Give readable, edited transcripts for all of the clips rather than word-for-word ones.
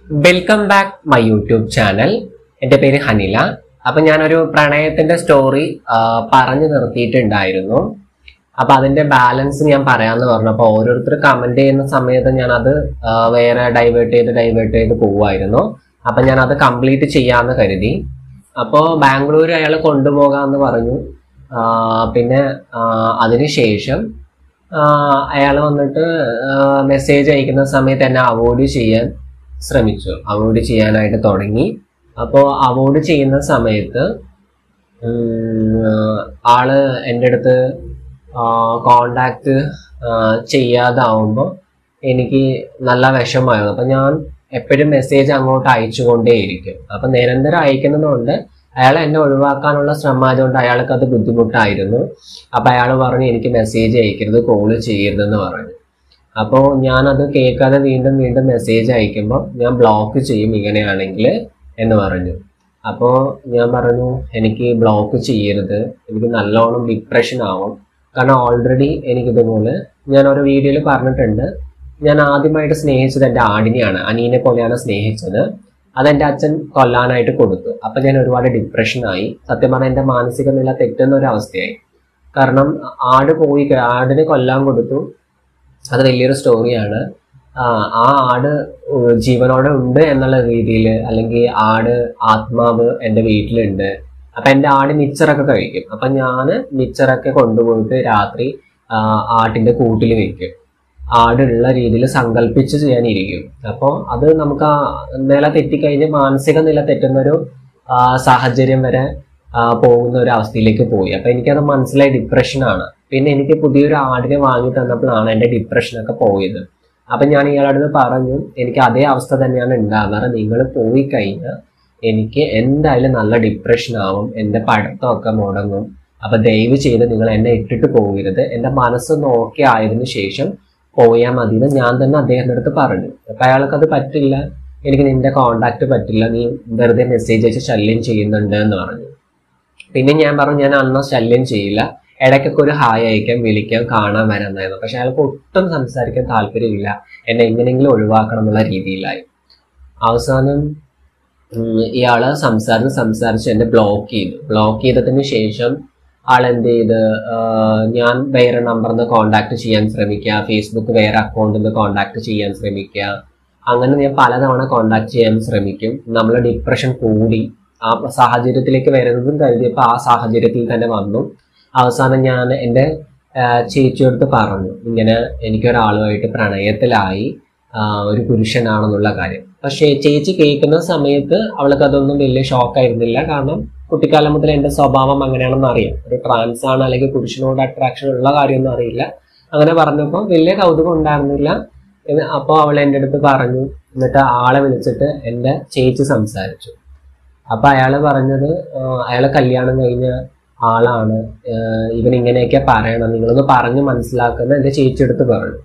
Welcome back my YouTube channel. എൻ്റെ പേര് ഹനില. അപ്പൊ ഞാനൊരു പ്രണയത്തിന്റെ സ്റ്റോറി പറഞ്ഞു നിർത്തിയിട്ടുണ്ടായിരുന്നു. അപ്പൊ അതിന്റെ ബാലൻസ് ഞാൻ പറയാന്ന് പറഞ്ഞു. അപ്പൊ ഓരോരുത്തർ കമന്റ് ചെയ്യുന്ന സമയത്ത് ഞാൻ അത് വേറെ ഡൈവേർട്ട് ചെയ്ത് പോവായിരുന്നു. അപ്പൊ ഞാൻ അത് കംപ്ലീറ്റ് ചെയ്യാന്ന് കരുതി. അപ്പോ ബാംഗ്ലൂർ അയാൾ കൊണ്ടുപോകാന്ന് പറഞ്ഞു. പിന്നെ അതിനുശേഷം അയാൾ വന്നിട്ട് മെസ്സേജ് അയക്കുന്ന സമയത്ത് എന്നെ അവോയ്ഡ് ചെയ്യാനായിട്ട് തുടങ്ങി. അപ്പോൾ അവോയ്ഡ് ചെയ്യുന്ന സമയത്ത് ആള് എൻ്റെ അടുത്ത് കോണ്ടാക്ട് ചെയ്യാതാവുമ്പോൾ എനിക്ക് നല്ല വിഷമമായിരുന്നു. അപ്പം ഞാൻ എപ്പോഴും മെസ്സേജ് അങ്ങോട്ട് അയച്ചുകൊണ്ടേയിരിക്കും. അപ്പം നിരന്തരം അയക്കുന്നതുകൊണ്ട് അയാൾ എന്നെ ഒഴിവാക്കാനുള്ള ശ്രമം ആയതുകൊണ്ട് അയാൾക്ക് അത് ബുദ്ധിമുട്ടായിരുന്നു. അപ്പം അയാൾ പറഞ്ഞു എനിക്ക് മെസ്സേജ് അയക്കരുത്, കോള് ചെയ്യരുതെന്ന് പറഞ്ഞു. അപ്പോൾ ഞാനത് കേൾക്കാതെ വീണ്ടും മെസ്സേജ് അയക്കുമ്പോൾ ഞാൻ ബ്ലോക്ക് ചെയ്യും ഇങ്ങനെയാണെങ്കിൽ എന്ന് പറഞ്ഞു. അപ്പോൾ ഞാൻ പറഞ്ഞു എനിക്ക് ബ്ലോക്ക് ചെയ്യരുത്, എനിക്ക് നല്ലോണം ഡിപ്രഷൻ ആവും. കാരണം ഓൾറെഡി എനിക്കിതുപോലെ ഞാൻ ഒരു വീഡിയോയിൽ പറഞ്ഞിട്ടുണ്ട്, ഞാൻ ആദ്യമായിട്ട് സ്നേഹിച്ചത് എൻ്റെ ആടിനെയാണ്, അനീനെ പോലെയാണ് സ്നേഹിച്ചത്. അതെൻ്റെ അച്ഛൻ കൊല്ലാനായിട്ട് കൊടുത്തു. അപ്പം ഞാൻ ഒരുപാട് ഡിപ്രഷനായി. സത്യം പറഞ്ഞാൽ എൻ്റെ മാനസിക നില തെറ്റുന്ന ഒരു അവസ്ഥയായി. കാരണം ആടിനെ കൊല്ലാൻ കൊടുത്തു. അത് വലിയൊരു സ്റ്റോറിയാണ്. ആ ആട് ജീവനോടെ ഉണ്ട് എന്നുള്ള രീതിയിൽ, അല്ലെങ്കിൽ ആത്മാവ് എൻ്റെ വീട്ടിലുണ്ട്. അപ്പം എൻ്റെ ആട് മിച്ചറൊക്കെ കഴിക്കും. അപ്പം ഞാൻ മിച്ചറൊക്കെ കൊണ്ടുപോയിട്ട് രാത്രി ആട്ടിൻ്റെ കൂട്ടിൽ വെക്കും. ആടുള്ള രീതിയിൽ സങ്കല്പിച്ച് ചെയ്യാനിരിക്കും. അപ്പോൾ അത് നമുക്ക് നില തെറ്റിക്കഴിഞ്ഞ് മാനസിക നില തെറ്റുന്നൊരു സാഹചര്യം വരെ പോകുന്ന ഒരു അവസ്ഥയിലേക്ക് പോയി. അപ്പം എനിക്കത് മനസ്സിലായി ഡിപ്രഷനാണ്. പിന്നെ എനിക്ക് പുതിയൊരു ആടിനെ വാങ്ങി തന്നപ്പോഴാണ് എൻ്റെ ഡിപ്രഷനൊക്കെ പോയത്. അപ്പം ഞാൻ ഇയാളോട് പറഞ്ഞു എനിക്ക് അതേ അവസ്ഥ തന്നെയാണ് ഉണ്ടാകുന്നത്, നിങ്ങൾ പോയി കഴിഞ്ഞാൽ എനിക്ക് എന്തായാലും നല്ല ഡിപ്രഷൻ ആവും, എൻ്റെ പഠിത്തമൊക്കെ മുടങ്ങും. അപ്പം ദയവ് ചെയ്ത് നിങ്ങൾ എന്നെ ഇട്ടിട്ട് പോകരുത്, എൻ്റെ മനസ്സൊന്ന് ഓക്കെ ആയതിനു ശേഷം പോയാൽ മതി എന്ന് ഞാൻ തന്നെ അദ്ദേഹത്തിൻ്റെ അടുത്ത് പറഞ്ഞു. അപ്പം അയാൾക്കത് പറ്റില്ല, എനിക്ക് നിന്റെ കോണ്ടാക്ട് പറ്റില്ല, നീ വെറുതെ മെസ്സേജ് അയച്ച് ശല്യം ചെയ്യുന്നുണ്ട് എന്ന് പറഞ്ഞു. പിന്നെ ഞാൻ പറഞ്ഞു ഞാൻ അന്ന് ശല്യം ചെയ്യില്ല, ഇടയ്ക്കൊക്കെ ഒരു ഹായ് അയക്കാം, വിളിക്കാം, കാണാൻ വരാമെന്നായിരുന്നു. പക്ഷെ അയാൾക്ക് ഒട്ടും സംസാരിക്കാൻ താല്പര്യമില്ല, എന്നെ എങ്ങനെയെങ്കിലും ഒഴിവാക്കണം എന്നുള്ള രീതിയിലായി. അവസാനം ഇയാള് സംസാരിച്ച് എന്നെ ബ്ലോക്ക് ചെയ്തതിന് ശേഷം ആളെന്ത് ചെയ്ത്, ഞാൻ വേറെ നമ്പറിൽ നിന്ന് കോണ്ടാക്ട് ചെയ്യാൻ ശ്രമിക്കുക, ഫേസ്ബുക്ക് വേറെ അക്കൗണ്ടിൽ നിന്ന് കോണ്ടാക്ട് ചെയ്യാൻ ശ്രമിക്കുക. അങ്ങനെ ഞാൻ പലതവണ കോണ്ടാക്ട് ചെയ്യാൻ ശ്രമിക്കും. നമ്മൾ ഡിപ്രഷൻ കൂടി ആ സാഹചര്യത്തിലേക്ക് വരുന്നതും കരുതിയപ്പോൾ ആ സാഹചര്യത്തിൽ തന്നെ വന്നു. അവസാനം ഞാൻ എൻ്റെ ചേച്ചിയോടുത്ത് പറഞ്ഞു ഇങ്ങനെ എനിക്കൊരാളുമായിട്ട് പ്രണയത്തിലായി, ഒരു പുരുഷനാണെന്നുള്ള കാര്യം. പക്ഷേ ചേച്ചി കേൾക്കുന്ന സമയത്ത് അവൾക്ക് അതൊന്നും വലിയ ഷോക്കായിരുന്നില്ല. കാരണം കുട്ടിക്കാലം മുതൽ എൻ്റെ സ്വഭാവം അങ്ങനെയാണെന്ന് അറിയാം, ഒരു ട്രാൻസ് ആണ് അല്ലെങ്കിൽ പുരുഷനോട് അട്രാക്ഷൻ ഉള്ള കാര്യമൊന്നും അറിയില്ല. അങ്ങനെ പറഞ്ഞപ്പോൾ വലിയ കൗതുകം ഉണ്ടായിരുന്നില്ല. അപ്പോൾ അവൾ എൻ്റെ അടുത്ത് പറഞ്ഞു. എന്നിട്ട് ആളെ വിളിച്ചിട്ട് എൻ്റെ ചേച്ചി സംസാരിച്ചു. അപ്പം അയാൾ പറഞ്ഞത് അയാളെ കല്യാണം കഴിഞ്ഞ ആളാണ്, ഇവൻ ഇങ്ങനെയൊക്കെ പറയണം, നിങ്ങളൊന്ന് പറഞ്ഞ് മനസ്സിലാക്കുന്ന എൻ്റെ ചേച്ചി എടുത്ത് പറഞ്ഞു.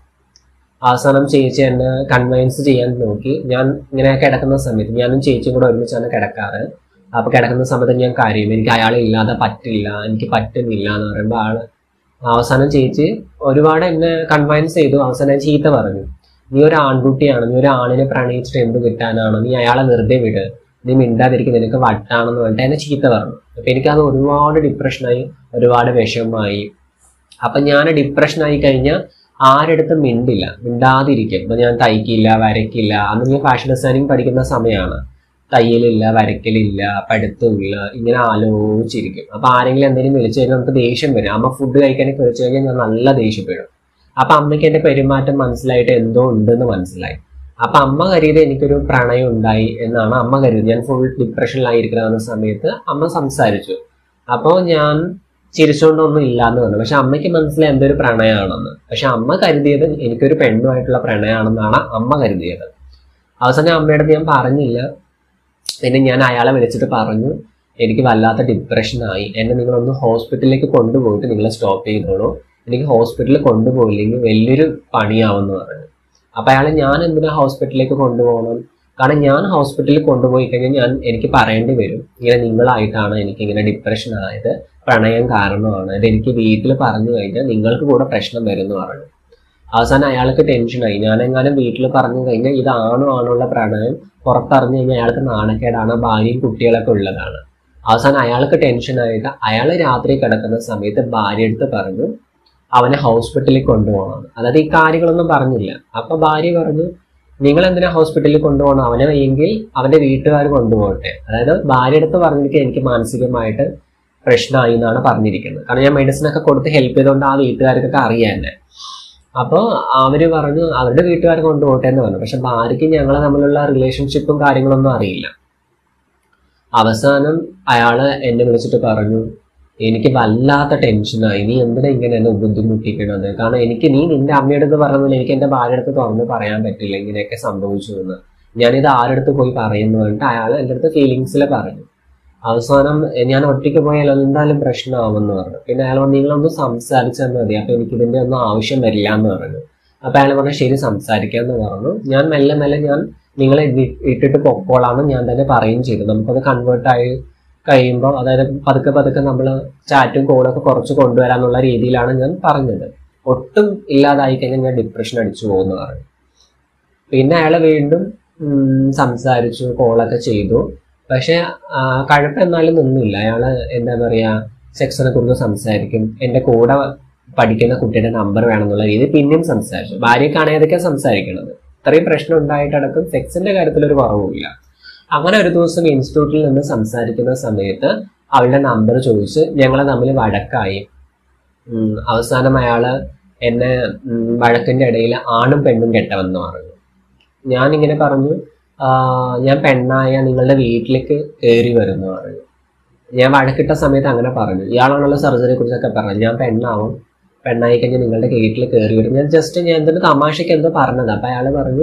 അവസാനം ചേച്ചി എന്നെ കൺവിൻസ് ചെയ്യാൻ നോക്കി. ഞാൻ ഇങ്ങനെ കിടക്കുന്ന സമയത്ത് ഞാനും ചേച്ചിയും കൂടെ ഒരുമിച്ചാണ് കിടക്കാറ്. അപ്പൊ കിടക്കുന്ന സമയത്ത് ഞാൻ കാര്യം എനിക്ക് അയാളെ ഇല്ലാതെ പറ്റില്ല, എനിക്ക് പറ്റുന്നില്ല എന്ന് പറയുമ്പോൾ അവസാനം ചേച്ചി ഒരുപാട് എന്നെ കൺവിൻസ് ചെയ്തു. അവസാനം ചീത്ത പറഞ്ഞു, നീ ഒരു ആൺകുട്ടിയാണ്, നീ ഒരു ആണിനെ പ്രണയിച്ചിട്ട് എന്ത് കിട്ടാനാണ്, നീ അയാളെ വെറുതെ വിട്, നീ മിണ്ടാതിരിക്കും, നിനക്ക് വട്ടാണെന്ന് പറഞ്ഞിട്ട് എന്നെ ചീത്ത പറഞ്ഞു. അപ്പൊ എനിക്കത് ഒരുപാട് ഡിപ്രഷനായി, ഒരുപാട് വിഷമമായി. അപ്പൊ ഞാൻ ഡിപ്രഷനായി കഴിഞ്ഞാൽ ആരെടുത്തും മിണ്ടാതിരിക്കും. അപ്പൊ ഞാൻ തയ്ക്കില്ല, വരയ്ക്കില്ല. അന്ന് ഞാൻ ഫാഷൻ ഡിസൈനിങ് പഠിക്കുന്ന സമയമാണ്. തയ്യലില്ല, വരയ്ക്കലില്ല, പഠിത്തമില്ല, ഇങ്ങനെ ആലോചിച്ചിരിക്കും. അപ്പൊ ആരെങ്കിലും എന്തെങ്കിലും വിളിച്ചു കഴിഞ്ഞാൽ നമുക്ക് ദേഷ്യം വരും. അമ്മ ഫുഡ് കഴിക്കാനൊക്കെ വിളിച്ചു കഴിഞ്ഞാൽ ഞാൻ നല്ല ദേഷ്യപ്പെടും. അപ്പൊ അമ്മയ്ക്ക് എന്റെ പെരുമാറ്റം മനസ്സിലായിട്ട് എന്തോ ഉണ്ടെന്ന് മനസ്സിലായി. അപ്പൊ അമ്മ കരുതി എനിക്കൊരു പ്രണയം ഉണ്ടായി എന്നാണ് അമ്മ കരുതി. ഞാൻ ഫുൾ ഡിപ്രഷനിലായിരിക്കുന്ന സമയത്ത് അമ്മ സംസാരിച്ചു. അപ്പോൾ ഞാൻ ചിരിച്ചുകൊണ്ടൊന്നും ഇല്ലാന്ന് പറഞ്ഞു. പക്ഷെ അമ്മയ്ക്ക് മനസ്സിലായി എന്തൊരു പ്രണയമാണെന്ന്. പക്ഷെ അമ്മ കരുതിയത് എനിക്കൊരു പെണ്ണുമായിട്ടുള്ള പ്രണയമാണെന്നാണ് അമ്മ കരുതിയത്. അവസാനം അമ്മയുടെ ഞാൻ പറഞ്ഞില്ല. പിന്നെ ഞാൻ അയാളെ വിളിച്ചിട്ട് പറഞ്ഞു എനിക്ക് വല്ലാത്ത ഡിപ്രഷനായി, എന്നെ നിങ്ങളൊന്ന് ഹോസ്പിറ്റലിലേക്ക് കൊണ്ടുപോയിട്ട് നിങ്ങൾ സ്റ്റോപ്പ് ചെയ്തോളൂ, എനിക്ക് ഹോസ്പിറ്റലിൽ കൊണ്ടുപോയില്ലെങ്കിൽ വലിയൊരു പണിയാവുമെന്ന് പറഞ്ഞു. അപ്പം അയാൾ ഞാൻ എന്തിനാ ഹോസ്പിറ്റലിലേക്ക് കൊണ്ടുപോകണം, കാരണം ഞാൻ ഹോസ്പിറ്റലിൽ കൊണ്ടുപോയി കഴിഞ്ഞാൽ എനിക്ക് പറയേണ്ടി വരും ഇങ്ങനെ നിങ്ങളായിട്ടാണ് എനിക്കിങ്ങനെ ഡിപ്രഷൻ ആയത്, പ്രണയം കാരണമാണ്, ഇത് എനിക്ക് വീട്ടിൽ പറഞ്ഞു കഴിഞ്ഞാൽ നിങ്ങൾക്ക് കൂടെ പ്രശ്നം വരും എന്ന് പറഞ്ഞു. അവസാനം അയാൾക്ക് ടെൻഷനായി. ഞാനെങ്ങാനും വീട്ടിൽ പറഞ്ഞു കഴിഞ്ഞാൽ ഇതാണുള്ള പ്രണയം പുറത്തറിഞ്ഞു കഴിഞ്ഞാൽ അയാൾക്ക് നാണക്കേടാണ്, ഭാര്യയും കുട്ടികളൊക്കെ ഉള്ളതാണ്. അവസാനം അയാൾക്ക് ടെൻഷനായിട്ട് അയാൾ രാത്രി കിടക്കുന്ന സമയത്ത് ഭാര്യ അടുത്ത് പറഞ്ഞു അവനെ ഹോസ്പിറ്റലിൽ കൊണ്ടുപോകണം. അതായത് ഈ കാര്യങ്ങളൊന്നും പറഞ്ഞില്ല. അപ്പൊ ഭാര്യ പറഞ്ഞു നിങ്ങൾ എന്തിനാ ഹോസ്പിറ്റലിൽ കൊണ്ടുപോകണം, അവനെ വയ്യെങ്കിൽ അവന്റെ വീട്ടുകാർ കൊണ്ടുപോകട്ടെ. അതായത് ഭാര്യ അടുത്ത് പറഞ്ഞിട്ട് എനിക്ക് മാനസികമായിട്ട് പ്രശ്നമായി എന്നാണ് പറഞ്ഞിരിക്കുന്നത്. കാരണം ഞാൻ മെഡിസിൻ ഒക്കെ കൊടുത്ത് ഹെൽപ്പ് ചെയ്തുകൊണ്ട് ആ വീട്ടുകാർക്കൊക്കെ അറിയാൻ തന്നെ. അപ്പോൾ അവര് പറഞ്ഞു അവരുടെ വീട്ടുകാർ കൊണ്ടുപോകട്ടെ എന്ന് പറഞ്ഞു. പക്ഷെ ഭാര്യയ്ക്ക് ഞങ്ങളെ തമ്മിലുള്ള റിലേഷൻഷിപ്പും കാര്യങ്ങളൊന്നും അറിയില്ല. അവസാനം അയാള് എന്നെ വിളിച്ചിട്ട് പറഞ്ഞു എനിക്ക് വല്ലാത്ത ടെൻഷനായി, നീ എന്തിനാ ഇങ്ങനെ എന്നെ ബുദ്ധിമുട്ടിക്കണത്, കാരണം നീ നിന്റെ അമ്മയുടെ അടുത്ത് പറഞ്ഞതിൽ എനിക്ക് എന്റെ ഭാര്യ അടുത്ത് തുറന്ന് പറയാൻ പറ്റില്ല ഇങ്ങനെയൊക്കെ സംഭവിച്ചു എന്ന്. ഞാനിത് ആരടുത്ത് പോയി പറയുന്നു പറഞ്ഞിട്ട് അയാൾ എൻ്റെ അടുത്ത് ഫീലിങ്സിൽ പറഞ്ഞു. അവസാനം ഞാൻ ഒറ്റയ്ക്ക് പോയാൽ എന്തായാലും പ്രശ്നമാവുമെന്ന് പറഞ്ഞു. പിന്നെ അയാൾ പറഞ്ഞു നിങ്ങളൊന്ന് സംസാരിച്ചാൽ മതി, അപ്പൊ എനിക്ക് ഇതിന്റെ ഒന്നും ആവശ്യം വരില്ല എന്ന് പറഞ്ഞു. അപ്പൊ അയാൾ പറഞ്ഞു ശരി സംസാരിക്കാന്ന് പറഞ്ഞു. ഞാൻ മെല്ലെ ഞാൻ നിങ്ങളെ ഇട്ടിട്ട് പൊക്കോളാന്ന് ഞാൻ തന്നെ പറയുകയും ചെയ്തു. നമുക്കത് കൺവേർട്ടായി കഴിയുമ്പോൾ അതായത് പതുക്കെ നമ്മൾ ചാറ്റും കോളൊക്കെ കുറച്ച് കൊണ്ടുവരാന്നുള്ള രീതിയിലാണ് ഞാൻ പറഞ്ഞത്. ഒട്ടും ഇല്ലാതായി കഴിഞ്ഞാൽ ഞാൻ ഡിപ്രഷൻ അടിച്ചു പോകുന്നു പറഞ്ഞു. പിന്നെ അയാളെ വീണ്ടും സംസാരിച്ചു, കോളൊക്കെ ചെയ്തു. പക്ഷെ കഴപ്പെന്നാലും നിന്നില്ല. അയാള് എന്താ പറയാ സെക്സിനെ കുറിച്ച് സംസാരിക്കും, എന്റെ കൂടെ പഠിക്കുന്ന കുട്ടിയുടെ നമ്പർ വേണമെന്നുള്ള രീതിയിൽ പിന്നെയും സംസാരിച്ചു. ഭാര്യക്കാണെങ്കിൽ അതൊക്കെ സംസാരിക്കണത്. ഇത്രയും പ്രശ്നം ഉണ്ടായിട്ടടക്കം സെക്സിന്റെ കാര്യത്തിൽ ഒരു കുറവുമില്ല. അങ്ങനെ ഒരു ദിവസം ഇൻസ്റ്റിറ്റ്യൂട്ടിൽ നിന്ന് സംസാരിക്കുന്ന സമയത്ത് അവളുടെ നമ്പർ ചോദിച്ച് ഞങ്ങളെ തമ്മിൽ വഴക്കായി. അവസാനം അയാള് എന്നെ വഴക്കിന്റെ ഇടയിൽ ആണും പെണ്ണും കെട്ടവെന്ന് പറഞ്ഞു. ഞാനിങ്ങനെ പറഞ്ഞു ഞാൻ പെണ്ണായ നിങ്ങളുടെ വീട്ടിലേക്ക് കയറി വരുന്നു പറഞ്ഞു. ഞാൻ വഴക്കിട്ട സമയത്ത് അങ്ങനെ പറഞ്ഞു. ഇയാളാണുള്ള സർജറിയെ കുറിച്ചൊക്കെ പറഞ്ഞു. ഞാൻ പെണ്ണായി കഴിഞ്ഞാൽ നിങ്ങളുടെ വീട്ടിൽ കയറി വരും. ഞാൻ എന്തൊരു തമാശയ്ക്ക് എന്തോ പറഞ്ഞത്. അപ്പൊ അയാൾ പറഞ്ഞു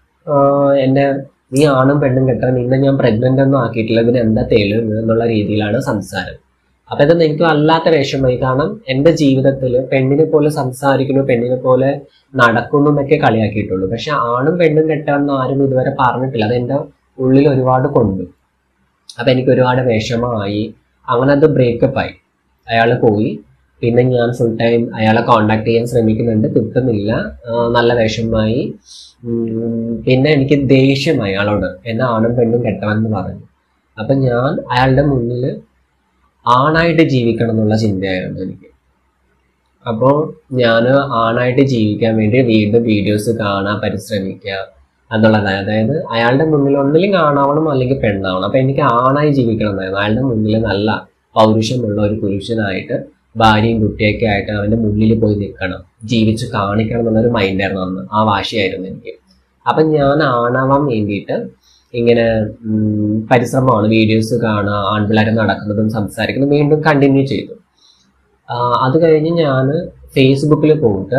നീ ആണും പെണ്ണും കെട്ടാൻ, നിന്നെ ഞാൻ പ്രഗ്നന്റ് ഒന്നും ആക്കിയിട്ടില്ല, ഇതിന് എന്താ തെളിവ് എന്നുള്ള രീതിയിലാണ് സംസാരം. അപ്പൊ ഇതൊന്നും എനിക്ക് വല്ലാത്ത വിഷമമായി. കാരണം എന്റെ ജീവിതത്തിൽ പെണ്ണിനെ പോലെ സംസാരിക്കുന്നു, പെണ്ണിനെ പോലെ നടക്കുന്നു എന്നൊക്കെ കളിയാക്കിയിട്ടുള്ളൂ. പക്ഷെ ആണും പെണ്ണും കെട്ടാന്ന് ആരും ഇതുവരെ പറഞ്ഞിട്ടില്ല. അത് എന്റെ ഉള്ളിൽ ഒരുപാട് കൊണ്ടു. അപ്പൊ എനിക്ക് ഒരുപാട് വിഷമമായി. അങ്ങനെ അത് ബ്രേക്കപ്പ് ആയി. അയാൾ പോയി. പിന്നെ ഞാൻ ഫുൾ ടൈം അയാളെ കോണ്ടാക്ട് ചെയ്യാൻ ശ്രമിക്കുന്നുണ്ട്, കിട്ടുന്നില്ല. നല്ല വിഷമമായി. പിന്നെ എനിക്ക് ദേഷ്യമായി അയാളോട്, എന്നെ ആണും പെണ്ണും കെട്ടവെന്ന് പറഞ്ഞു. അപ്പൊ ഞാൻ അയാളുടെ മുന്നിൽ ആണായിട്ട് ജീവിക്കണം എന്നുള്ള ചിന്തയായിരുന്നു എനിക്ക്. അപ്പോൾ ഞാൻ ആണായിട്ട് ജീവിക്കാൻ വേണ്ടി വീണ്ടും വീഡിയോസ് കാണാൻ പരിശ്രമിക്കുക എന്നുള്ളതാണ്. അതായത് അയാളുടെ മുന്നിൽ ഒന്നിലും ആണാവണം അല്ലെങ്കിൽ പെണ്ണാവണം. അപ്പൊ എനിക്ക് ആണായി ജീവിക്കണം എന്നായിരുന്നു. അയാളുടെ മുന്നിൽ നല്ല പൗരുഷമുള്ള ഒരു പുരുഷനായിട്ട് ഭാര്യയും കുട്ടിയൊക്കെ ആയിട്ട് അവന്റെ മുന്നിൽ പോയി നിൽക്കണം, ജീവിച്ച് കാണിക്കണം എന്നുള്ളൊരു മൈൻഡായിരുന്നു അന്ന്. ആ വാശിയായിരുന്നു എനിക്ക്. അപ്പൊ ഞാൻ ആണാവാൻ വേണ്ടിയിട്ട് ഇങ്ങനെ പരിശ്രമമാണ്. വീഡിയോസ് കാണുക, ആൺപിള്ളേരെ നടക്കുന്നതും സംസാരിക്കുന്നതും വീണ്ടും കണ്ടിന്യൂ ചെയ്തു. അത് കഴിഞ്ഞ് ഞാൻ ഫേസ്ബുക്കിൽ പോയിട്ട്,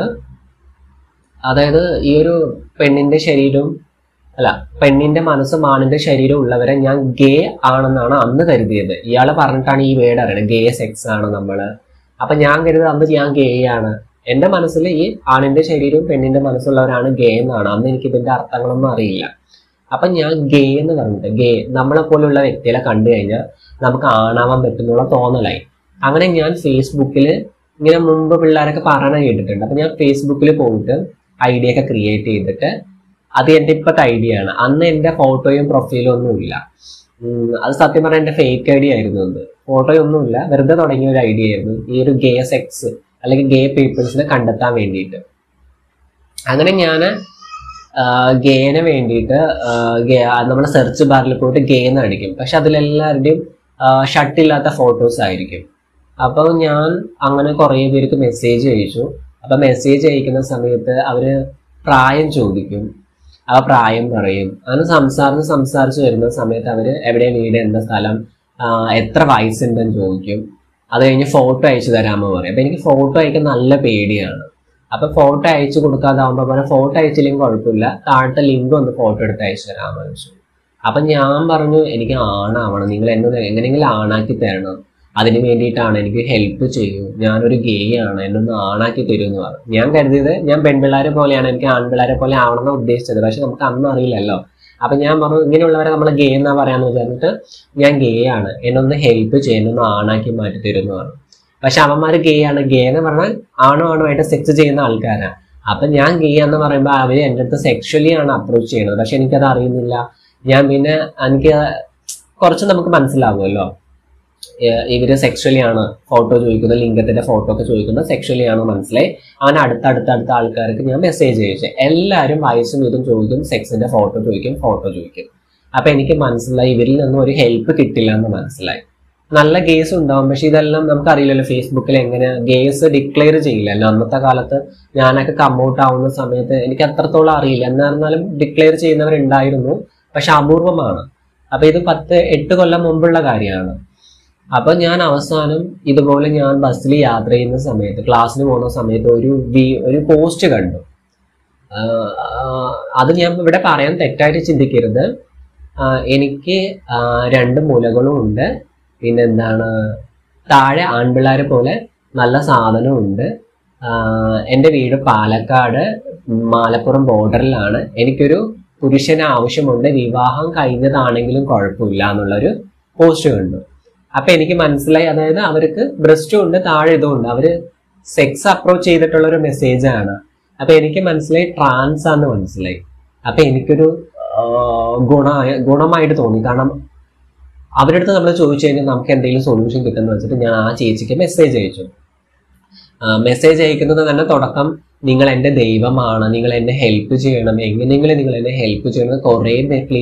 അതായത് ഈ ഒരു പെണ്ണിന്റെ ശരീരവും പെണ്ണിന്റെ മനസ്സും ആണിന്റെ ശരീരം ഉള്ളവരെ ഞാൻ ഗേ ആണെന്നാണ് അന്ന് കരുതിയത്. ഇയാള് പറഞ്ഞിട്ടാണ് ഈ വേർഡ് അറിയണത്, ഗേ സെക്സ് ആണ് നമ്മള്. അപ്പൊ ഞാൻ കരുതുന്നത് അന്ന് ഞാൻ ഗേ ആണ്. എന്റെ മനസ്സിൽ ഈ ആണിന്റെ ശരീരവും പെണ്ണിന്റെ മനസ്സുള്ളവരാണ് ഗേ എന്നാണ്. അന്ന് എനിക്ക് ഇതിന്റെ അർത്ഥങ്ങളൊന്നും അറിയില്ല. അപ്പൊ ഞാൻ ഗേ എന്ന് പറഞ്ഞിട്ട്, ഗേ നമ്മളെ പോലുള്ള വ്യക്തികളെ കണ്ടു കഴിഞ്ഞാൽ നമുക്ക് ആണാവാൻ പറ്റുന്നുള്ള തോന്നലായി. അങ്ങനെ ഞാൻ ഫേസ്ബുക്കിൽ ഇങ്ങനെ മുമ്പ് പിള്ളേരൊക്കെ പറയണ കേട്ടിട്ടുണ്ട്. അപ്പൊ ഞാൻ ഫേസ്ബുക്കിൽ പോയിട്ട് ഐഡിയ ഒക്കെ ക്രിയേറ്റ് ചെയ്തിട്ട്, അത് എന്റെ ഇപ്പോഴത്തെ ഐഡിയ ആണ്. അന്ന് എന്റെ ഫോട്ടോയും പ്രൊഫൈലും ഒന്നും ഇല്ല. അത് സത്യം പറഞ്ഞാൽ എന്റെ ഫേക്ക് ഐഡിയ ആയിരുന്നു. അത് ഫോട്ടോയൊന്നുമില്ല, വെറുതെ തുടങ്ങിയ ഒരു ഐഡിയ ആയിരുന്നു. ഈ ഒരു ഗേ സെക്സ് അല്ലെങ്കിൽ ഗേ പീപ്പിൾസിനെ കണ്ടെത്താൻ വേണ്ടിയിട്ട്. അങ്ങനെ ഞാൻ ഗേനെ വേണ്ടിയിട്ട് നമ്മുടെ സെർച്ച് ബാറിൽ പോയിട്ട് ഗേ എന്ന് അടിക്കും. പക്ഷെ അതിലെല്ലാവരുടെയും ഷട്ടില്ലാത്ത ഫോട്ടോസ് ആയിരിക്കും. അപ്പോൾ ഞാൻ അങ്ങനെ കുറേ പേർക്ക് മെസ്സേജ് അയച്ചു. അപ്പൊ മെസ്സേജ് അയക്കുന്ന സമയത്ത് അവര് പ്രായം ചോദിക്കും, ആ പ്രായം പറയും. അങ്ങനെ സംസാരിച്ച് വരുന്ന സമയത്ത് അവര് എവിടെ വീട്, എന്താ സ്ഥലം, എത്ര വയസ്സുണ്ടെന്ന് ചോദിക്കും. അത് കഴിഞ്ഞ് ഫോട്ടോ അയച്ചു തരാമോ പറയും. അപ്പൊ എനിക്ക് ഫോട്ടോ അയക്കാൻ നല്ല പേടിയാണ്. അപ്പൊ ഫോട്ടോ അയച്ചു കൊടുക്കാതാവുമ്പോ പറഞ്ഞ ഫോട്ടോ അയച്ചില്ലെങ്കിൽ കുഴപ്പമില്ല, താഴത്തെ ലിങ്ക് ഒന്ന് ഫോട്ടോ എടുത്ത് അയച്ചു തരാമോ ചോദിച്ചു. അപ്പൊ ഞാൻ പറഞ്ഞു എനിക്ക് ആണാവണം, നിങ്ങൾ എന്നോട് എങ്ങനെയെങ്കിലും ആണാക്കി തരണം, അതിന് വേണ്ടിയിട്ടാണ്, എനിക്ക് ഹെൽപ്പ് ചെയ്യൂ, ഞാനൊരു ഗേ ആണ്, എന്നൊന്ന് ആണാക്കി തരുമെന്ന് പറഞ്ഞു. ഞാൻ കരുതിയത് ഞാൻ പെൺപിള്ളേരെ പോലെയാണ്, എനിക്ക് ആൺപിള്ളേരെ പോലെ ആവണമെന്ന് ഉദ്ദേശിച്ചത്. പക്ഷെ നമുക്ക് അന്ന് അറിയില്ലല്ലോ. അപ്പൊ ഞാൻ പറഞ്ഞു ഇങ്ങനെയുള്ളവരെ നമ്മൾ ഗേ എന്നാ പറയാന്ന് വിചാരിച്ചിട്ട് ഞാൻ ഗേ ആണ്, എന്നൊന്ന് ഹെൽപ്പ് ചെയ്യും, എന്നൊന്ന് ആണാക്കി മാറ്റി തരുമെന്ന് പറഞ്ഞു. പക്ഷെ അവന്മാര് ഗേ ആണ്, ഗേ എന്ന് പറഞ്ഞാൽ ആണുമായിട്ട് സെക്സ് ചെയ്യുന്ന ആൾക്കാരാണ്. അപ്പൊ ഞാൻ ഗേ എന്ന് പറയുമ്പോൾ അവര് എൻ്റെ അടുത്ത് സെക്ഷലി ആണ് അപ്രോച്ച് ചെയ്യുന്നത്. പക്ഷെ എനിക്കത് അറിയുന്നില്ല. ഞാൻ പിന്നെ എനിക്ക് കുറച്ച് നമുക്ക് മനസ്സിലാവുമല്ലോ, ഇവര് സെക്ഷലി ആണ് ഫോട്ടോ ചോദിക്കുന്നത്, ലിംഗത്തിന്റെ ഫോട്ടോ ഒക്കെ ചോദിക്കുന്നത് സെക്ഷലി ആണ് മനസ്സിലായി. അങ്ങനെ അടുത്ത ആൾക്കാർക്ക് ഞാൻ മെസ്സേജ് അയച്ചു. എല്ലാവരും വയസ്സും ഇതും ചോദിക്കും, സെക്സിന്റെ ഫോട്ടോ ചോദിക്കും. അപ്പൊ എനിക്ക് മനസ്സിലായി ഇവരിൽ നിന്നും ഒരു ഹെൽപ്പ് കിട്ടില്ല എന്ന് മനസ്സിലായി. നല്ല ഗേസ് ഉണ്ടാവും, പക്ഷെ ഇതെല്ലാം നമുക്കറിയില്ലല്ലോ ഫേസ്ബുക്കിൽ എങ്ങനെ ഗേസ് ഡിക്ലെയർ ചെയ്യില്ലല്ലോ. അന്നത്തെ കാലത്ത് ഞാനൊക്കെ കമ്മൗട്ട് ആവുന്ന സമയത്ത് എനിക്ക് അത്രത്തോളം അറിയില്ല. എന്നാലും ഡിക്ലെയർ ചെയ്യുന്നവരുണ്ടായിരുന്നു, പക്ഷെ അപൂർവമാണ്. അപ്പൊ ഇത് 8 കൊല്ലം മുമ്പുള്ള കാര്യമാണ്. അപ്പൊ ഞാൻ അവസാനം ഇതുപോലെ ഞാൻ ബസ്സിൽ യാത്ര ചെയ്യുന്ന സമയത്ത്, ക്ലാസ്സിന് പോകുന്ന സമയത്ത് ഒരു പോസ്റ്റ് കണ്ടു. അത് ഞാൻ ഇവിടെ പറയാൻ തെറ്റായിട്ട് ചിന്തിക്കരുത്. എനിക്ക് 2 മൂലകളും ഉണ്ട്. പിന്നെന്താണ്, താഴെ ആൺപിള്ളേരെ പോലെ നല്ല സാധനമുണ്ട്. എൻ്റെ വീട് പാലക്കാട് മലപ്പുറം ബോർഡറിലാണ്. എനിക്കൊരു പുരുഷന് ആവശ്യമുണ്ട്, വിവാഹം കഴിഞ്ഞതാണെങ്കിലും കുഴപ്പമില്ല എന്നുള്ളൊരു പോസ്റ്റ് കണ്ടു. അപ്പൊ എനിക്ക് മനസ്സിലായി, അതായത് അവർക്ക് ബ്രസ്റ്റും ഉണ്ട്, താഴെ ഇതുമുണ്ട്. അവര് സെക്സ് അപ്രോച്ച് ചെയ്തിട്ടുള്ള ഒരു മെസ്സേജ് ആണ്. അപ്പൊ എനിക്ക് മനസ്സിലായി ട്രാൻസ് ആണെന്ന് മനസ്സിലായി. അപ്പൊ എനിക്കൊരു ഗുണമായിട്ട് തോന്നി. കാരണം അവരുടെ അടുത്ത് നമ്മൾ ചോദിച്ചു കഴിഞ്ഞാൽ നമുക്ക് എന്തെങ്കിലും സൊല്യൂഷൻ കിട്ടുമെന്ന് വെച്ചിട്ട് ഞാൻ ആ ചേച്ചിക്ക് മെസ്സേജ് അയച്ചു. മെസ്സേജ് അയക്കുന്നത് തന്നെ തുടക്കം, നിങ്ങൾ എൻ്റെ ദൈവമാണ്, നിങ്ങൾ എന്നെ ഹെൽപ്പ് ചെയ്യണം, എങ്ങനെയെങ്കിലും നിങ്ങൾ എന്നെ ഹെൽപ്പ് ചെയ്യണം, കുറേ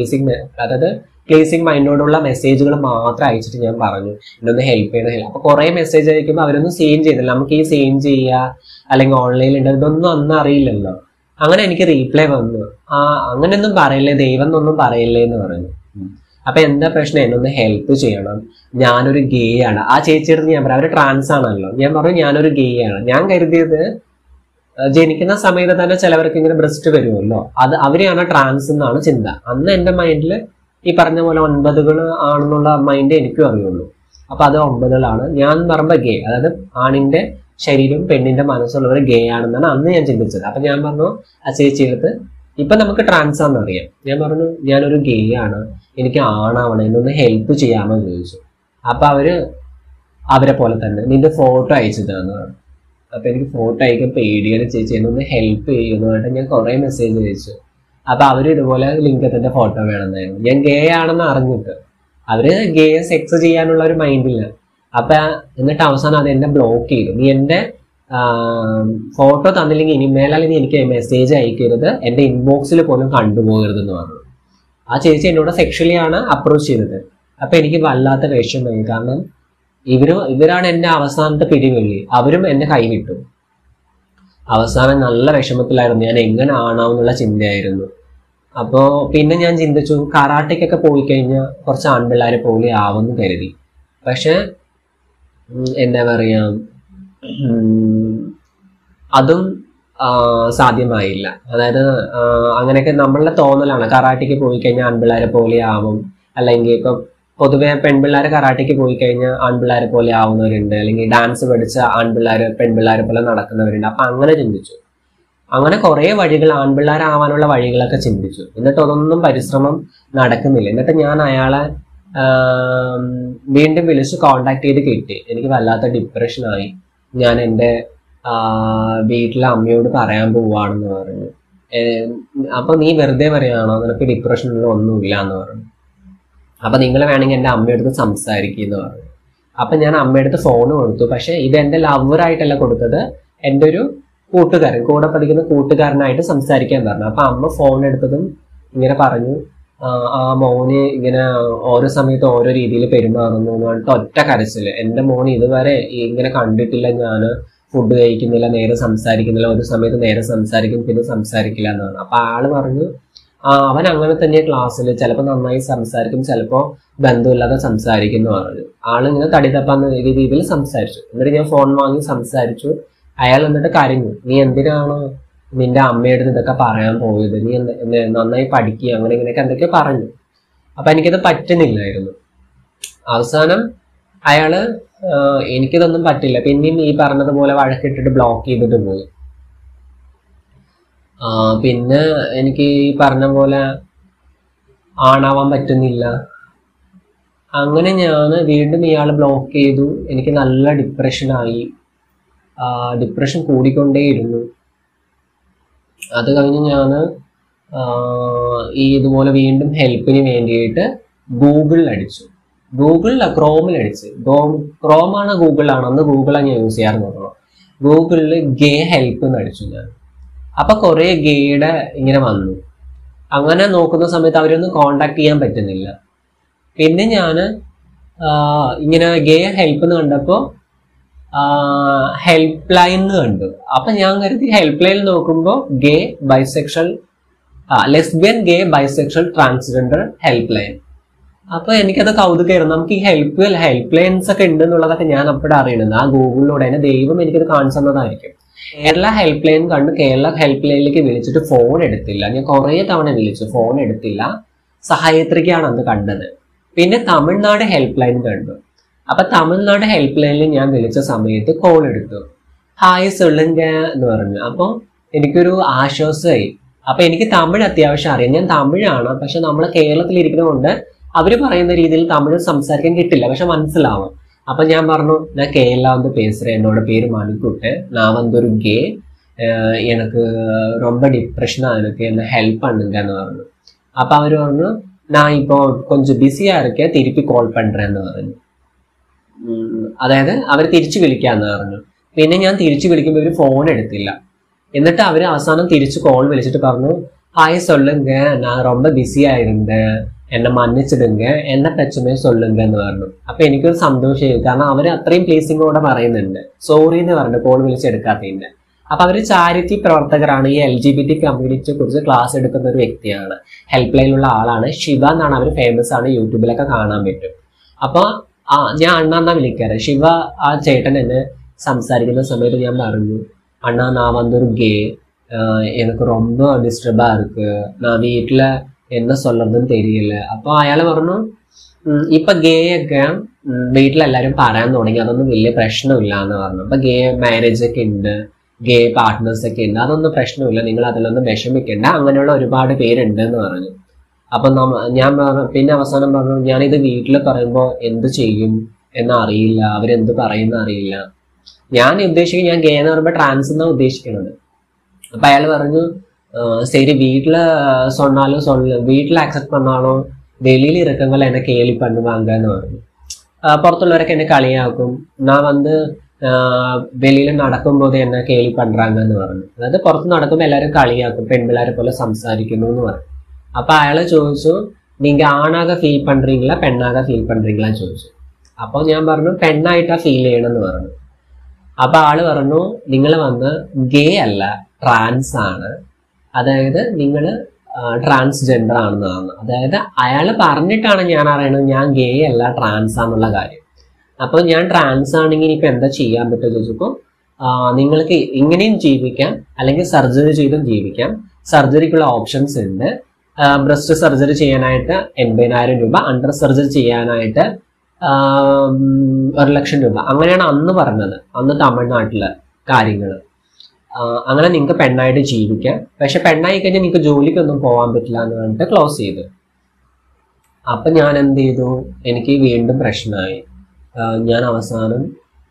പ്ലേസിംഗ് മൈൻഡോടുള്ള മെസ്സേജുകൾ മാത്രം അയച്ചിട്ട് ഞാൻ പറഞ്ഞു എന്നൊന്ന് ഹെൽപ്പ് ചെയ്യണം. അപ്പൊ കുറെ മെസ്സേജ് അയക്കുമ്പോൾ അവരൊന്നും സെയിം ചെയ്തില്ല. നമുക്ക് ഈ സെയിം ചെയ്യുക അല്ലെങ്കിൽ ഓൺലൈനിൽ ഉണ്ട് ഇതൊന്നും അന്ന് അറിയില്ലല്ലോ. അങ്ങനെ എനിക്ക് റീപ്ലൈ വന്നു, അങ്ങനെയൊന്നും പറയില്ലേ, ദൈവം എന്നൊന്നും പറയില്ലേ എന്ന് പറഞ്ഞു. അപ്പൊ എന്താ പ്രശ്നം, എന്നൊന്ന് ഹെൽപ്പ് ചെയ്യണം, ഞാനൊരു ഗേ ആണ്. ആ ചേച്ചിയുടെ ഞാൻ പറയാം, അവര് ട്രാൻസ് ആണല്ലോ. ഞാൻ പറഞ്ഞു ഞാനൊരു ഗേ ആണ്. ഞാൻ കരുതിയത് ജനിക്കുന്ന സമയത്ത് തന്നെ ചിലവർക്ക് ഇങ്ങനെ ബ്രസ്റ്റ് വരുമല്ലോ, അവരെയാണ് ട്രാൻസ് എന്നാണ് ചിന്ത. അന്ന് എൻ്റെ മൈൻഡിൽ ഈ പറഞ്ഞ പോലെ 9കൾ ആണെന്നുള്ള മൈൻഡ് എനിക്കും അറിയുള്ളൂ. അപ്പൊ അത് 9കളാണ്. ഞാൻ പറയുമ്പോ ഗേ, അതായത് ആണിന്റെ ശരീരവും പെണ്ണിന്റെ മനസ്സുള്ളവർ ഗേ ആണെന്നാണ് അന്ന് ഞാൻ ചിന്തിച്ചത്. അപ്പൊ ഞാൻ പറഞ്ഞു ആ ചേച്ചിയെടുത്ത്, ഇപ്പൊ നമുക്ക് ട്രാൻസ് ആണെന്ന് അറിയാം. ഞാൻ പറഞ്ഞു ഞാനൊരു ഗേ ആണ്, എനിക്ക് ആണാവണം, എന്നൊന്ന് ഹെൽപ്പ് ചെയ്യാമോ ചോദിച്ചു. അപ്പൊ അവരെ പോലെ തന്നെ നിന്റെ ഫോട്ടോ അയച്ചു തന്നു. അപ്പൊ എനിക്ക് ഫോട്ടോ അയക്കാൻ പേടിയാണ്, ചേച്ചി എന്നൊന്ന് ഹെൽപ്പ് ചെയ്യുമെന്ന് പറഞ്ഞിട്ട് ഞാൻ കുറെ മെസ്സേജ് അയച്ചു. അപ്പൊ അവര് ഇതുപോലെ ലിംഗത്തിന്റെ ഫോട്ടോ വേണമെന്നായിരുന്നു. ഞാൻ ഗേ ആണെന്ന് അറിഞ്ഞിട്ട് അവര് ഗേ സെക്സ് ചെയ്യാനുള്ള ഒരു മൈൻഡില്ല. അപ്പൊ എന്നിട്ട് അവസാനം അത് എന്നെ ബ്ലോക്ക് ചെയ്തു. നീ എന്റെ ഫോട്ടോ തന്നില്ലെങ്കിൽ ഇനിമേലാൽ നീ എനിക്ക് മെസ്സേജ് അയക്കരുത്, എന്റെ ഇൻബോക്സിൽ പോലും കണ്ടുപോകരുതെന്ന് പറഞ്ഞു. ആ ചേച്ചി എന്നോട് സെക്ഷലി ആണ് അപ്രോച്ച് ചെയ്തത്. അപ്പൊ എനിക്ക് വല്ലാത്ത വിഷമമായി. കാരണം ഇവരാണ് എന്റെ അവസാനത്തെ പിടിവെള്ളി. അവരും എന്നെ കൈവിട്ടു. അവസാനം നല്ല വിഷമത്തിലായിരുന്നു. ഞാൻ എങ്ങനെ ആണാവുന്നുള്ള ചിന്തയായിരുന്നു. അപ്പോ പിന്നെ ഞാൻ ചിന്തിച്ചു, കറാട്ടയ്ക്കൊക്കെ പോയി കഴിഞ്ഞാൽ കുറച്ച് ആൺപിള്ളേരെ പോലെ ആവുമെന്ന് കരുതി. പക്ഷെ എന്താ പറയാ, അതും സാധ്യമായില്ല. അതായത് അങ്ങനെയൊക്കെ നമ്മളുടെ തോന്നലാണ്, കറാട്ടയ്ക്ക് പോയി കഴിഞ്ഞാൽ ആൺപിള്ളേരെ പോലെ ആവും, അല്ലെങ്കിൽ ഇപ്പം പൊതുവെ പെൺപിള്ളേരെ കറാട്ടയ്ക്ക് പോയി കഴിഞ്ഞാൽ ആൺപിള്ളേരെ പോലെ ആവുന്നവരുണ്ട്, അല്ലെങ്കിൽ ഡാൻസ് പഠിച്ച പെൺപിള്ളേരെ പോലെ നടക്കുന്നവരുണ്ട്. അപ്പൊ അങ്ങനെ ചിന്തിച്ചു. അങ്ങനെ കുറെ വഴികൾ, ആൺപിള്ളേരാവാനുള്ള വഴികളൊക്കെ ചിന്തിച്ചു. എന്നിട്ട് അതൊന്നും പരിശ്രമം നടക്കുന്നില്ല. എന്നിട്ട് ഞാൻ അയാളെ വീണ്ടും വിളിച്ച് കോണ്ടാക്ട് ചെയ്ത് കിട്ടി. എനിക്ക് വല്ലാത്ത ഡിപ്രഷനായി. ഞാൻ എൻ്റെ വീട്ടിലെ അമ്മയോട് പറയാൻ പോവാണെന്ന് പറഞ്ഞു. അപ്പൊ നീ വെറുതെ പറയാണോ, നിനക്ക് ഡിപ്രഷനുള്ള ഒന്നുമില്ല എന്ന് പറഞ്ഞു. അപ്പൊ നിങ്ങൾ വേണമെങ്കിൽ എൻ്റെ അമ്മയടുത്ത് സംസാരിക്കുന്നു പറഞ്ഞു. അപ്പൊ ഞാൻ അമ്മയടുത്ത് ഫോൺ കൊടുത്തു. പക്ഷെ ഇത് എൻ്റെ ലവറായിട്ടല്ല കൊടുത്തത്, എൻ്റെ ഒരു കൂട്ടുകാരൻ, കൂടെ പഠിക്കുന്ന കൂട്ടുകാരനായിട്ട് സംസാരിക്കാൻ പറഞ്ഞു. അപ്പൊ അമ്മ ഫോൺ എടുത്തതും ഇങ്ങനെ പറഞ്ഞു, ആ മോന് ഇങ്ങനെ ഓരോ സമയത്ത് ഓരോ രീതിയിൽ പെരുമാറുന്നു എന്ന് പറഞ്ഞിട്ട് ഒറ്റ കരച്ചില്. എൻ്റെ മോന് ഇതുവരെ ഇങ്ങനെ കണ്ടിട്ടില്ല, ഞാൻ ഫുഡ് കഴിക്കുന്നില്ല, നേരെ സംസാരിക്കുന്നില്ല, ഒരു സമയത്ത് നേരെ സംസാരിക്കും, പിന്നെ സംസാരിക്കില്ല എന്നാണ്. അപ്പൊ ആള് പറഞ്ഞു അവൻ അങ്ങനെ തന്നെ ക്ലാസ്സിൽ ചിലപ്പോൾ നന്നായി സംസാരിക്കും, ചിലപ്പോൾ ബന്ധമില്ലാതെ സംസാരിക്കുന്നു പറഞ്ഞു. ആളിങ്ങനെ തടിതപ്പാന്ന രീതിയിൽ സംസാരിച്ചു. എന്നിട്ട് ഞാൻ ഫോൺ വാങ്ങി സംസാരിച്ചു. അയാൾ എന്നിട്ട് കരഞ്ഞു, നീ എന്തിനാണ് നിന്റെ അമ്മയുടെ ഇതൊക്കെ പറയാൻ പോയത്, നീ നന്നായി പഠിക്കുക, അങ്ങനെ ഇങ്ങനെയൊക്കെ എന്തൊക്കെയോ പറഞ്ഞു. അപ്പൊ എനിക്കത് പറ്റുന്നില്ലായിരുന്നു. അവസാനം അയാള് എനിക്കിതൊന്നും പറ്റില്ല, പിന്നെയും ഈ പറഞ്ഞതുപോലെ വഴക്കിട്ടിട്ട് ബ്ലോക്ക് ചെയ്തിട്ട് പോയി. പിന്നെ എനിക്ക് ഈ പറഞ്ഞ പോലെ ആണാവാൻ പറ്റുന്നില്ല. അങ്ങനെ ഞാൻ വീണ്ടും ഇയാൾ ബ്ലോക്ക് ചെയ്തു. എനിക്ക് നല്ല ഡിപ്രഷനായി. ഡിപ്രഷൻ കൂടിക്കൊണ്ടേയിരുന്നു. അത് കഴിഞ്ഞ് ഞാൻ ഈ ഇതുപോലെ വീണ്ടും ഹെൽപ്പിന് വേണ്ടിയിട്ട് ഗൂഗിളിൽ അടിച്ചു. ഗൂഗിളിൽ ക്രോമിൽ അടിച്ച്, ക്രോമാണ് ഗൂഗിളാണ്, അന്ന് ഗൂഗിളാണ് ഞാൻ യൂസ് ചെയ്യാറ് നോക്കണം. ഗൂഗിളിൽ ഗേ ഹെൽപ്പ് എന്ന് അടിച്ചു ഞാൻ. അപ്പൊ കുറെ ഗേയുടെ ഇങ്ങനെ വന്നു. അങ്ങനെ നോക്കുന്ന സമയത്ത് അവരൊന്നും കോണ്ടാക്ട് ചെയ്യാൻ പറ്റുന്നില്ല. പിന്നെ ഞാൻ ഇങ്ങനെ ഗേ ഹെൽപ്പ് എന്ന് കണ്ടപ്പോൾ ഹെൽപ്പ് ലൈൻ കണ്ടു. അപ്പൊ ഞാൻ കരുതി ഹെൽപ്പ് ലൈൻ നോക്കുമ്പോൾ gay bisexual lesbian gay bisexual transgender help line. അപ്പൊ എനിക്കത് കൗതുകമായിരുന്നു. നമുക്ക് ഈ ഹെൽപ്പ് ലൈൻസ് ഒക്കെ ഉണ്ട് എന്നുള്ളതൊക്കെ ഞാൻ അപ്പോഴും അറിയണത് ആ ഗൂഗിളിലൂടെ. തന്നെ ദൈവം എനിക്കത് കാണിച്ചു തന്നതായിരിക്കും. കേരള ഹെൽപ്പ് ലൈൻ കണ്ടു. കേരള ഹെൽപ്പ് ലൈനിലേക്ക് വിളിച്ചിട്ട് ഫോൺ എടുത്തില്ല. ഞാൻ കുറെ തവണ വിളിച്ചു, ഫോൺ എടുത്തില്ല. സഹായത്രിക്കാണ് അന്ന് കണ്ടത്. പിന്നെ തമിഴ്നാട് ഹെൽപ്പ് ലൈൻ കണ്ടു. അപ്പൊ തമിഴ്നാട് ഹെൽപ്പ് ലൈനിൽ ഞാൻ വിളിച്ച സമയത്ത് കോൾ എടുത്തു. ഹായ് സൊല്ലുങ്ക എന്ന് പറഞ്ഞു. അപ്പൊ എനിക്കൊരു ആശ്വാസമായി. അപ്പൊ എനിക്ക് തമിഴ് അത്യാവശ്യം അറിയാം. ഞാൻ തമിഴാണ്, പക്ഷെ നമ്മളെ കേരളത്തിൽ ഇരിക്കുന്നതുകൊണ്ട് അവര് പറയുന്ന രീതിയിൽ തമിഴ് സംസാരിക്കാൻ കിട്ടില്ല, പക്ഷെ മനസ്സിലാവും. അപ്പൊ ഞാൻ പറഞ്ഞു, ഞാൻ കേരള வந்து பேசுறேன், என்னோட பேரு மணிக்குட்டு, நான் வந்து ஒரு கே, எனக்கு ரொம்ப டிப்ரெஷனா இருக்கு, என்ன ஹெல்ப் பண்ணுங்கன்னு പറഞ്ഞു. അപ്പൊ അവര് പറഞ്ഞു, நான் இப்போ கொஞ்சம் பிஸியா இருக்கேன், തിരിപ്പി കോൾ പண்றேன்னு പറഞ്ഞു. അതായത് അവർ തിരിച്ചു വിളിക്കാന്ന് പറഞ്ഞു. പിന്നെ ഞാൻ തിരിച്ചു വിളിക്കുമ്പോൾ ഇവര് ഫോൺ എടുത്തില്ല. എന്നിട്ട് അവര് അവസാനം തിരിച്ചു കോൾ വിളിച്ചിട്ട് പറഞ്ഞു, ഹായ് സൊല്ലുങ്ക, ഞാൻ ரொம்ப பிஸியா இருந்தேன், എന്നെ മന്നിച്ചിടുങ്ക, എന്നെ പ്രശ്നമേ സൊല്ലുങ്ക എന്ന് പറഞ്ഞു. അപ്പൊ എനിക്കൊരു സന്തോഷമായി. കാരണം അവര് അത്രയും പ്ലേസിങ്ങോടെ പറയുന്നുണ്ട്, സോറി എന്ന് പറഞ്ഞു കോൾ വിളിച്ചെടുക്കാത്തതിന്റെ. അപ്പൊ അവര് ചാരിറ്റി പ്രവർത്തകരാണ്. ഈ LGBT കമ്മ്യൂണിറ്റിയെ കുറിച്ച് ക്ലാസ് എടുക്കുന്ന ഒരു വ്യക്തിയാണ്, ഹെൽപ്പ് ലൈനിലുള്ള ആളാണ്. ശിവ എന്നാണ് അവര്, ഫേമസ് ആണ്, യൂട്യൂബിലൊക്കെ കാണാൻ പറ്റും. അപ്പൊ ഞാൻ അണ്ണാന്നാ വിളിക്കാറ്. ശിവ ആ ചേട്ടൻ എന്നെ സംസാരിക്കുന്ന സമയത്ത് ഞാൻ പറഞ്ഞു, അണ്ണാ നാ വന്നൊരു ഗേ, എനിക്ക് ரொம்ப ഡിസ്റ്റർബാ இருக்கு, நான் വീട്ടില് என்ன சொல்றதுன்னு தெரியல. അപ്പൊ അയാള് പറഞ്ഞു, ഇപ്പൊ ഗേ ഒക്കെ വീട്ടിലെല്ലാരും പറയാൻ തുടങ്ങി, അതൊന്നും വലിയ പ്രശ്നമില്ല എന്ന് പറഞ്ഞു. അപ്പൊ ഗേ മാരേജ് ഒക്കെ ഉണ്ട്, ഗേ പാർട്ട്നേഴ്സ് ഒക്കെ ഉണ്ട്, അതൊന്നും പ്രശ്നമില്ല, നിങ്ങൾ അതിലൊന്നും വിഷമിക്കണ്ട, അങ്ങനെയുള്ള ഒരുപാട് പേരുണ്ട് എന്ന് പറഞ്ഞു. അപ്പൊ ഞാൻ പിന്നെ അവസാനം പറഞ്ഞു, ഞാനിത് വീട്ടിൽ പറയുമ്പോൾ എന്ത് ചെയ്യും എന്നറിയില്ല, അവരെന്ത് പറയുന്ന അറിയില്ല. ഞാൻ ഉദ്ദേശിക്കുന്നത്, ഞാൻ ഗേ എന്ന് പറയുമ്പോൾ ട്രാൻസ് എന്നാണ് ഉദ്ദേശിക്കുന്നത്. അപ്പൊ അയാൾ പറഞ്ഞു, சரி வீட்டில் சொன்னாலும் வீட்டில் அக்செப்ட் பண்ணாலும் வெளியில் இருக்கவங்கள എന്നെ കേളി பண்ணுவாங்கன்னு പറഞ്ഞു. പുറത്തുള്ളവരൊക്കെ എന്നെ കളിയാക്കും, ഞാൻ வந்து വെളിയിൽ നടക്കുമ്പോൾ എന്നെ കേളി പண்றாங்கன்னு പറഞ്ഞു. അതായത് പുറത്ത് നടക്കുമ്പോൾ എല്ലാവരും കളിയാക്കും, പെൺപിള്ളേരെ പോലെ സംസാരിക്കുന്നു എന്ന് പറഞ്ഞു. അപ്പൊ അയാള് ചോദിച്ചു, நீங்க ആണാക ഫീൽ പண்றீங்களா പെണ്ണാക ഫീൽ പண்றீங்களான்னு ചോദിച്ചു. അപ്പൊ ഞാൻ പറഞ്ഞു, പെണ്ണായിട്ടാ ഫീൽ ചെയ്യണമെന്ന് പറഞ്ഞു. അപ്പൊ ആള് പറഞ്ഞു, നിങ്ങൾ വന്ന് ഗേ അല്ല, ട്രാൻസ് ആണ്, അതായത് നിങ്ങൾ ട്രാൻസ്ജെൻഡർ ആണെന്നാണ്. അതായത് അയാൾ പറഞ്ഞിട്ടാണ് ഞാൻ അറിയണത് ഞാൻ ഗേ അല്ല, ട്രാൻസ് ആണെന്നുള്ള കാര്യം. അപ്പൊ ഞാൻ ട്രാൻസ് ആണെങ്കിൽ ഇനിയിപ്പോൾ എന്താ ചെയ്യാൻ പറ്റുമോ ചോദിച്ചപ്പോൾ, നിങ്ങൾക്ക് ഇങ്ങനെയും ജീവിക്കാം, അല്ലെങ്കിൽ സർജറി ചെയ്തും ജീവിക്കാം. സർജറിക്കുള്ള ഓപ്ഷൻസ് ഉണ്ട്. ബ്രസ്റ്റ് സർജറി ചെയ്യാനായിട്ട് 80,000 രൂപ, അണ്ടർ സർജറി ചെയ്യാനായിട്ട് 1,00,000 രൂപ. അങ്ങനെയാണ് അന്ന് പറഞ്ഞത്, അന്ന് തമിഴ്നാട്ടിലെ കാര്യങ്ങൾ. അങ്ങനെ നിങ്ങൾക്ക് പെണ്ണായിട്ട് ജീവിക്കാം, പക്ഷെ പെണ്ണായി കഴിഞ്ഞാൽ നിങ്ങൾക്ക് ജോലിക്കൊന്നും പോകാൻ പറ്റില്ല എന്ന് പറഞ്ഞിട്ട് ക്ലോസ് ചെയ്തു. അപ്പൊ ഞാൻ എന്ത് ചെയ്തു, എനിക്ക് വീണ്ടും പ്രശ്നമായി. ഞാൻ അവസാനം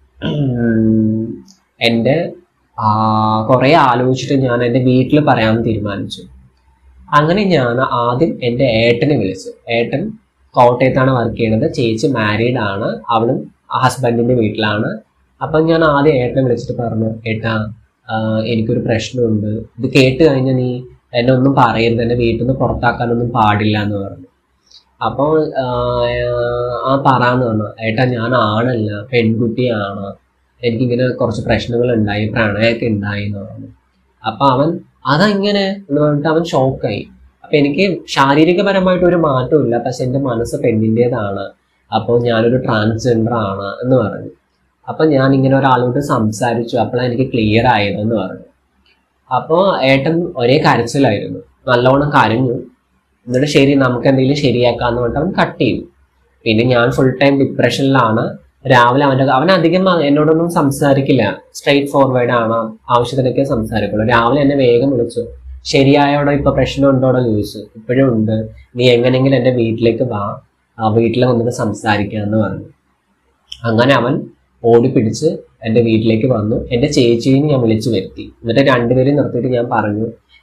എൻ്റെ കുറെ ആലോചിച്ചിട്ട് ഞാൻ എൻ്റെ വീട്ടിൽ പറയാമെന്ന് തീരുമാനിച്ചു. അങ്ങനെ ഞാൻ ആദ്യം എൻ്റെ ഏട്ടനെ വിളിച്ചു. ഏട്ടൻ കോട്ടയത്താണ് വർക്ക് ചെയ്യണത്, ചേച്ചി മാരീഡ് ആണ്, അവളും ഹസ്ബൻഡിന്റെ വീട്ടിലാണ്. അപ്പൊ ഞാൻ ആദ്യം ഏട്ടനെ വിളിച്ചിട്ട് പറഞ്ഞു, ഏട്ടാ എനിക്കൊരു പ്രശ്നമുണ്ട്, ഇത് കേട്ട് കഴിഞ്ഞാൽ നീ എന്നെ ഒന്നും പറയരുത്, എന്നെ വീട്ടിൽ നിന്ന് പുറത്താക്കാനൊന്നും പാടില്ല എന്ന് പറഞ്ഞു. അപ്പോൾ പറയാന്ന് പറഞ്ഞു, ഏട്ടാ ഞാൻ ആണല്ല, പെൺകുട്ടിയാണ്, എനിക്കിങ്ങനെ കുറച്ച് പ്രശ്നങ്ങൾ ഉണ്ടായി, പ്രണയമൊക്കെ ഉണ്ടായി എന്ന് പറഞ്ഞു. അപ്പൊ അവൻ അതെങ്ങനെ എന്ന് പറഞ്ഞിട്ട് അവൻ ഷോക്കായി. അപ്പൊ എനിക്ക് ശാരീരികപരമായിട്ട് ഒരു മാറ്റവും ഇല്ല, പക്ഷെ എൻ്റെ മനസ്സ് പെണ്ണിൻ്റെതാണ്, അപ്പോൾ ഞാനൊരു ട്രാൻസ്ജെൻഡർ ആണ് എന്ന് പറഞ്ഞു. അപ്പൊ ഞാൻ ഇങ്ങനെ ഒരാളോട് സംസാരിച്ചു, അപ്പോഴാണ് എനിക്ക് ക്ലിയർ ആയതെന്ന് പറഞ്ഞു. അപ്പോൾ ഏട്ടൻ ഒരേ കരച്ചിലായിരുന്നു, നല്ലോണം കരഞ്ഞു. എന്നിട്ട് ശരി നമുക്ക് എന്തെങ്കിലും ശരിയാക്കാന്ന് പറഞ്ഞിട്ട് അവൻ കട്ട് ചെയ്തു. പിന്നെ ഞാൻ ഫുൾ ടൈം ഡിപ്രഷനിലാണ്. രാവിലെ അവൻ അധികം എന്നോടൊന്നും സംസാരിക്കില്ല, സ്ട്രെയിറ്റ് ഫോർവേഡ് ആണ്, ആവശ്യത്തിനൊക്കെ സംസാരിക്കുള്ളൂ. രാവിലെ എന്നെ വേഗം വിളിച്ചു, ശരിയായോടെ ഇപ്പൊ പ്രശ്നം ഉണ്ടോടെ ചോദിച്ചു. ഇപ്പോഴും ഉണ്ട്, നീ എങ്ങനെയെങ്കിലും എൻ്റെ വീട്ടിലേക്ക് വാ, വീട്ടിൽ വന്നിട്ട് സംസാരിക്കാന്ന് പറഞ്ഞു. അങ്ങനെ അവൻ ഓടിപ്പിടിച്ച് എൻ്റെ വീട്ടിലേക്ക് വന്നു. എൻ്റെ ചേച്ചിയെ ഞാൻ വിളിച്ചു വരുത്തി. എന്നിട്ട് രണ്ടുപേരും നിർത്തിയിട്ട് ഞാൻ പറഞ്ഞു,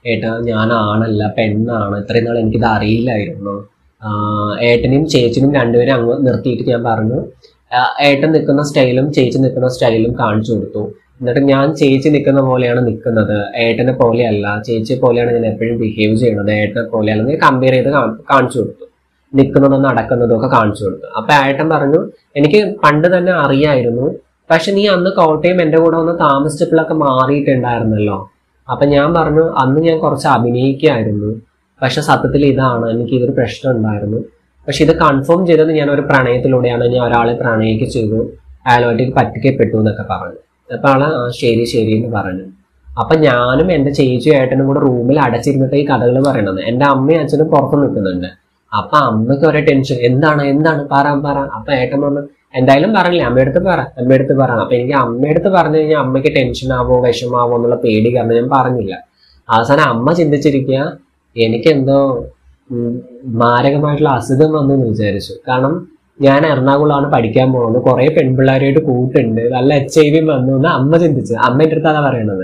ഏട്ടാ ഞാനാണല്ല പെണ്ണാണ്, ഇത്രയും നാൾ എനിക്കിത് അറിയില്ലായിരുന്നു. ഏട്ടനും ചേച്ചിനും രണ്ടുപേരും അങ്ങ് നിർത്തിയിട്ട് ഞാൻ പറഞ്ഞു, ഏട്ടൻ നിൽക്കുന്ന സ്റ്റൈലും ചേച്ചി നിൽക്കുന്ന സ്റ്റൈലും കാണിച്ചു കൊടുത്തു. എന്നിട്ട് ഞാൻ ചേച്ചി നിൽക്കുന്ന പോലെയാണ് നിൽക്കുന്നത്, ഏട്ടനെ പോലെയല്ല, ചേച്ചിയെ പോലെയാണ് ഞാൻ എപ്പോഴും ബിഹേവ് ചെയ്യണത്, ഏട്ടനെ പോലെയല്ല, ഞാൻ കമ്പയർ ചെയ്ത് കാണിച്ചു കൊടുത്തു. നിൽക്കുന്നതും നടക്കുന്നതും ഒക്കെ കാണിച്ചു കൊടുത്തു. അപ്പൊ ഏട്ടൻ പറഞ്ഞു, എനിക്ക് പണ്ട് തന്നെ അറിയായിരുന്നു, പക്ഷെ നീ അന്ന് കോട്ടയം എൻ്റെ കൂടെ ഒന്ന് താമസിച്ചപ്പോഴൊക്കെ മാറിയിട്ടുണ്ടായിരുന്നല്ലോ. അപ്പൊ ഞാൻ പറഞ്ഞു, അന്ന് ഞാൻ കുറച്ച് അഭിനയിക്കായിരുന്നു, പക്ഷെ സത്യത്തിൽ ഇതാണ്, എനിക്ക് ഇതൊരു പ്രശ്നം ഉണ്ടായിരുന്നു. പക്ഷെ ഇത് കൺഫേം ചെയ്തത് ഞാൻ ഒരു പ്രണയത്തിലൂടെയാണ്, ഞാൻ ഒരാളെ പ്രണയിക്ക് ചെയ്തു, അയാളുമായിട്ട് പറ്റിക്കപ്പെട്ടു എന്നൊക്കെ പറഞ്ഞു. അപ്പൊ ആള് ശരി ശരി എന്ന് പറഞ്ഞു. അപ്പൊ ഞാനും എൻ്റെ ചേച്ചിയും ഏട്ടനും കൂടെ റൂമിൽ അടച്ചിരുന്നിട്ട് ഈ കഥകൾ പറയണത്. എൻ്റെ അമ്മയും അച്ഛനും പുറത്ത് നിൽക്കുന്നുണ്ട്. അപ്പൊ അമ്മയ്ക്ക് ഒരേ ടെൻഷൻ, എന്താണ് പറ. അപ്പൊ ഏട്ടൻ പറഞ്ഞു, എന്തായാലും പറഞ്ഞില്ലേ, അമ്മയടുത്ത് പറ. അപ്പൊ എനിക്ക് അമ്മയടുത്ത് പറഞ്ഞു കഴിഞ്ഞാൽ അമ്മയ്ക്ക് ടെൻഷൻ ആവോ വിഷമാവോ എന്നുള്ള പേടി കാരണം ഞാൻ പറഞ്ഞില്ല. അവസാനം അമ്മ ചിന്തിച്ചിരിക്കുക, എനിക്കെന്തോ മാരകമായിട്ടുള്ള അസുഖം വന്നു എന്ന് വിചാരിച്ചു. കാരണം ഞാൻ എറണാകുളമാണ് പഠിക്കാൻ പോകുന്നത്, കുറെ പെൺപിള്ളേരായിട്ട് കൂട്ടുണ്ട്, നല്ല HIV വന്നു എന്ന് അമ്മ ചിന്തിച്ചു. അമ്മ എൻ്റെ അടുത്താണ് പറയണത്,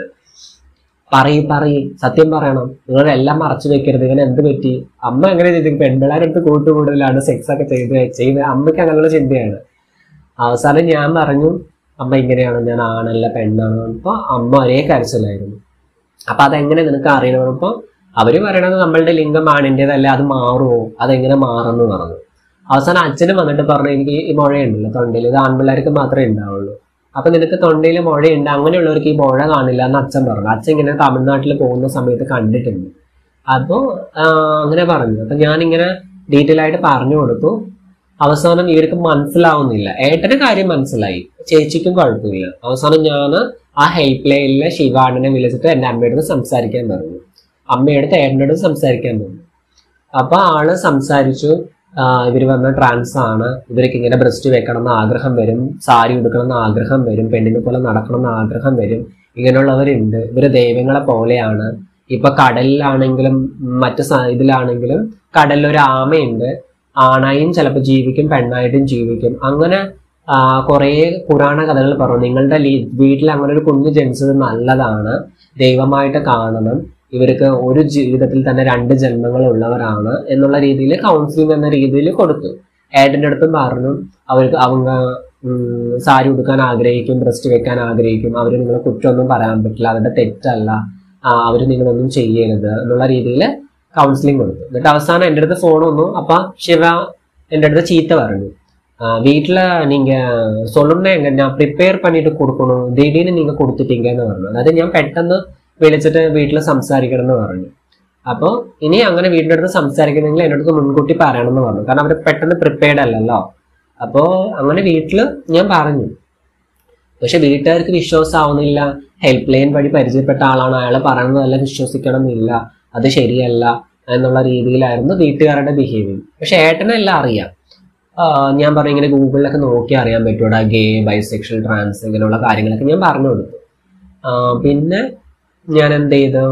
പറയും സത്യം പറയണം, നിങ്ങളെല്ലാം മറച്ചു വെക്കരുത്, ഇങ്ങനെ എന്ത് പറ്റി. അമ്മ എങ്ങനെ ചിന്തിക്കും, പെൺപിള്ളേരുടെ അടുത്ത് കൂടുതലാണ് സെക്സ് ഒക്കെ ചെയ്ത് HIV, അമ്മയ്ക്ക് അങ്ങനെയുള്ള ചിന്തയാണ്. അവസാനം ഞാൻ പറഞ്ഞു, അമ്മ ഇങ്ങനെയാണ്, ഞാൻ ആണല്ല പെണ്ണാണ്. അപ്പൊ അമ്മ ഒരേ കരച്ചിലായിരുന്നു. അപ്പൊ അതെങ്ങനെ നിനക്ക് അറിയണം? അപ്പൊ അവര് പറയണത് നമ്മളുടെ ലിംഗം ആണിൻ്റെതല്ല, അത് മാറുമോ, അതെങ്ങനെ മാറുമെന്ന് പറഞ്ഞു. അവസാനം അച്ഛനും വന്നിട്ട് പറഞ്ഞു, എനിക്ക് ഈ മുഴയുണ്ടല്ലോ തൊണ്ടയിൽ, ഇത് ആൺപിള്ളേർക്ക് മാത്രമേ ഉണ്ടാവുള്ളൂ, അപ്പൊ നിനക്ക് തൊണ്ടയിൽ മുഴയുണ്ട്, അങ്ങനെയുള്ളവർക്ക് ഈ മുഴ കാണില്ല എന്ന് അച്ഛൻ പറഞ്ഞു. അച്ഛൻ ഇങ്ങനെ തമിഴ്നാട്ടിൽ പോകുന്ന സമയത്ത് കണ്ടിട്ടുണ്ട്. അപ്പോ അങ്ങനെ പറഞ്ഞു. അപ്പൊ ഞാനിങ്ങനെ ഡീറ്റെയിൽ ആയിട്ട് പറഞ്ഞു കൊടുത്തു. അവസാനം ഇവർക്ക് മനസ്സിലാവുന്നില്ല. ഏട്ടന്റെ കാര്യം മനസ്സിലായി, ചേച്ചിക്കും കുഴപ്പമില്ല. അവസാനം ഞാൻ ആ ഹെൽപ്പ് ലൈനിലെ ശിവാണനെ വിളിച്ചിട്ട് എൻ്റെ അമ്മയോട് സംസാരിക്കാൻ പറഞ്ഞു, അമ്മയെടുത്ത് ഏട്ടനോട് സംസാരിക്കാൻ പറഞ്ഞു. അപ്പൊ ആള് സംസാരിച്ചു, ഇവർ വന്ന ട്രാൻസ് ആണ്, ഇവർക്ക് ഇങ്ങനെ ബ്രസ്റ്റ് വെക്കണം എന്ന് ആഗ്രഹം വരും, സാരി ഉടുക്കണം എന്ന് ആഗ്രഹം വരും, പെണ്ണിനെ പോലെ നടക്കണം എന്ന് ആഗ്രഹം വരും, ഇങ്ങനെയുള്ളവരുണ്ട്, ഇവര് ദൈവങ്ങളെ പോലെയാണ്. ഇപ്പൊ കടലിലാണെങ്കിലും മറ്റു ഇതിലാണെങ്കിലും കടലിലൊരു ആമയുണ്ട്, ആണായും ചിലപ്പോൾ ജീവിക്കും പെണ്ണായിട്ടും ജീവിക്കും. അങ്ങനെ കുറെ പുരാണ കഥകൾ പറഞ്ഞു. നിങ്ങളുടെ വീട്ടിൽ അങ്ങനെ ഒരു കുഞ്ഞ് ജനിച്ചത് നല്ലതാണ്, ദൈവമായിട്ട് കാണണം, ഇവർക്ക് ഒരു ജീവിതത്തിൽ തന്നെ 2 ജന്മങ്ങൾ ഉള്ളവരാണ് എന്നുള്ള രീതിയിൽ കൗൺസിലിംഗ് എന്ന രീതിയിൽ കൊടുത്തു. ഏട്ടൻ്റെ അടുത്തും പറഞ്ഞു, அவங்க സാരി ഉടുക്കാൻ ആഗ്രഹിക്കും, ബ്രസ്റ്റ് വെക്കാൻ ആഗ്രഹിക്കും, അവർ നിങ്ങളെ കുറ്റമൊന്നും പറയാൻ പറ്റില്ല, അവരുടെ തെറ്റല്ല, അവർ നിങ്ങളൊന്നും ചെയ്യരുത് എന്നുള്ള രീതിയിൽ കൗൺസിലിംഗ് കൊടുത്തു. എന്നിട്ട് അവസാനം എൻ്റെ അടുത്ത് ഫോൺ വന്നു. അപ്പൊ ശിവ എൻ്റെ അടുത്ത് ചീത്ത പറഞ്ഞു, வீட்டில் நீங்கள் சொல்லணும்னா நான் ப்ரிப்பேர் பண்ணிட்டு கொடுக்கணும், திடீர்னு நீங்கள் கொடுத்துட்டீங்கன்னு പറഞ്ഞു. അതായത് ഞാൻ പെട്ടെന്ന് വിളിച്ചിട്ട് വീട്ടിൽ സംസാരിക്കണം എന്ന് പറഞ്ഞു. അപ്പോൾ ഇനി അങ്ങനെ വീടിൻ്റെ അടുത്ത് സംസാരിക്കണമെങ്കിൽ എൻ്റെ അടുത്ത് മുൻകൂട്ടി പറയണമെന്ന് പറഞ്ഞു. കാരണം അവർ പെട്ടെന്ന് പ്രിപ്പയർഡ് അല്ലല്ലോ. അപ്പോൾ അങ്ങനെ വീട്ടിൽ ഞാൻ പറഞ്ഞു. പക്ഷെ വീട്ടുകാർക്ക് വിശ്വാസമാവുന്നില്ല. ഹെൽപ്പ് ലൈൻ വഴി പരിചയപ്പെട്ട ആളാണ്, അയാൾ പറയുന്നതെല്ലാം വിശ്വസിക്കണം എന്നില്ല, അത് ശരിയല്ല എന്നുള്ള രീതിയിലായിരുന്നു വീട്ടുകാരുടെ ബിഹേവിയർ. പക്ഷെ ഏട്ടനെല്ലാം അറിയാം. ഞാൻ പറഞ്ഞു, ഇങ്ങനെ ഗൂഗിളിലൊക്കെ നോക്കി അറിയാൻ പറ്റൂടാ, ഗേ, ബൈസെക്ഷൽ, ട്രാൻസ് ഇങ്ങനെയുള്ള കാര്യങ്ങളൊക്കെ ഞാൻ പറഞ്ഞു കൊടുത്തു. പിന്നെ ഞാൻ എന്ത് ചെയ്തു,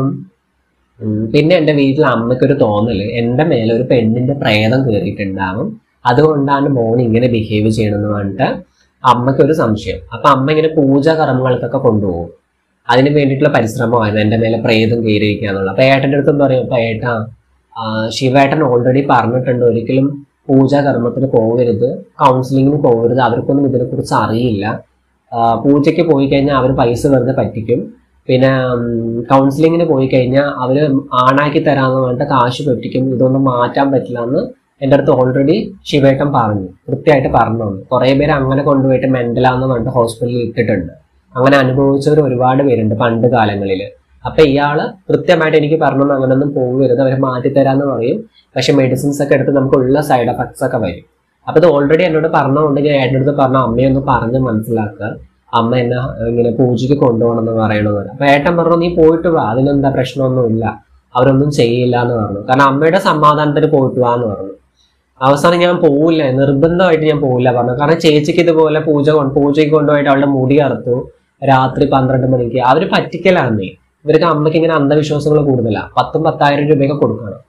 പിന്നെ എൻ്റെ വീട്ടിൽ അമ്മയ്ക്കൊരു തോന്നല്, എൻ്റെ മേലെ ഒരു പെണ്ണിന്റെ പ്രേതം കയറിയിട്ടുണ്ടാവും, അതുകൊണ്ടാണ് മോൻ ഇങ്ങനെ ബിഹേവ് ചെയ്യണമെന്ന് പറഞ്ഞിട്ട് അമ്മയ്ക്കൊരു സംശയം. അപ്പൊ അമ്മ ഇങ്ങനെ പൂജാ കർമ്മങ്ങൾക്കൊക്കെ കൊണ്ടുപോകും. അതിന് വേണ്ടിയിട്ടുള്ള പരിശ്രമമായിരുന്നു എൻ്റെ മേലെ പ്രേതം കയറിയിരിക്കുക എന്നുള്ളത്. അപ്പൊ ഏട്ടൻ്റെ അടുത്ത് എന്താ പറയുക, അപ്പൊ ഏട്ടാ ശിവേട്ടൻ ഓൾറെഡി പറഞ്ഞിട്ടുണ്ട്, ഒരിക്കലും പൂജാ കർമ്മത്തിന് പോകരുത്, കൗൺസിലിങ്ങിന് പോകരുത്, അവർക്കൊന്നും ഇതിനെക്കുറിച്ച് അറിയില്ല, പൂജയ്ക്ക് പോയി കഴിഞ്ഞാൽ അവർ പൈസ വെറുതെ പറ്റിക്കും, പിന്നെ കൗൺസിലിങ്ങിന് പോയി കഴിഞ്ഞാൽ അവർ ആണാക്കി തരാമെന്ന് പറഞ്ഞിട്ട് കാശ് പറ്റിക്കും, ഇതൊന്നും മാറ്റാൻ പറ്റില്ല എന്ന് എൻ്റെ അടുത്ത് ഓൾറെഡി ശിവേട്ടൻ പറഞ്ഞു, കൃത്യമായിട്ട് പറഞ്ഞു. കുറേ പേര് അങ്ങനെ കൊണ്ടുപോയിട്ട് മെന്റലാന്ന് പറഞ്ഞിട്ട് ഹോസ്പിറ്റലിൽ ഇട്ടിട്ടുണ്ട്. അങ്ങനെ അനുഭവിച്ചവർ ഒരുപാട് പേരുണ്ട് പണ്ട് കാലങ്ങളിൽ. അപ്പൊ ഇയാള് കൃത്യമായിട്ട് എനിക്ക് പറഞ്ഞു, അങ്ങനൊന്നും പോകരുത്, അവർ മാറ്റിത്തരാന്ന് പറയും, പക്ഷെ മെഡിസിൻസ് ഒക്കെ എടുത്ത് നമുക്കുള്ള സൈഡ് എഫക്ട്സ് ഒക്കെ വരും. അപ്പൊ ഇത് ഓൾറെഡി എന്നോട് പറഞ്ഞുകൊണ്ട് ഞാൻ ഏട്ടൻ്റെ അടുത്ത് പറഞ്ഞു, അമ്മയൊന്ന് പറഞ്ഞ് മനസ്സിലാക്കുക, അമ്മ എന്നെ ഇങ്ങനെ പൂജയ്ക്ക് കൊണ്ടുപോകണമെന്ന് പറയണമെന്ന്. അപ്പൊ ഏട്ടൻ പറഞ്ഞു, നീ പോയിട്ട് വാ, അതിനെന്താ പ്രശ്നമൊന്നുമില്ല, അവരൊന്നും ചെയ്യില്ല എന്ന് പറഞ്ഞു. കാരണം അമ്മയുടെ സമാധാനത്തിന് പോയിട്ട് വാ എന്ന് പറഞ്ഞു. അവസാനം ഞാൻ പോവില്ല, നിർബന്ധമായിട്ട് ഞാൻ പോവില്ല പറഞ്ഞു. കാരണം ചേച്ചിക്ക് ഇതുപോലെ പൂജയ്ക്ക് കൊണ്ടുപോയിട്ട് അവളുടെ മുടി അറുത്തു രാത്രി 12 മണിക്ക്. അവര് പറ്റിക്കലാന്നേ. ഇവർക്ക് അമ്മയ്ക്ക് ഇങ്ങനെ അന്ധവിശ്വാസങ്ങൾ കൂടുതലാണ്. 10,000 രൂപയൊക്കെ കൊടുക്കണം.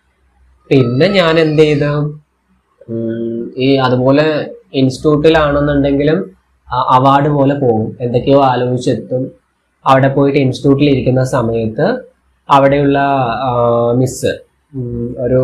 പിന്നെ ഞാൻ എന്ത് ചെയ്തു, ഈ അതുപോലെ ഇൻസ്റ്റിറ്റ്യൂട്ടിലാണെന്നുണ്ടെങ്കിലും അവാർഡ് പോലെ പോകും, എന്തൊക്കെയോ ആലോചിച്ചെത്തും. അവിടെ പോയിട്ട് ഇൻസ്റ്റിറ്റ്യൂട്ടിൽ ഇരിക്കുന്ന സമയത്ത് അവിടെയുള്ള മിസ് ഒരു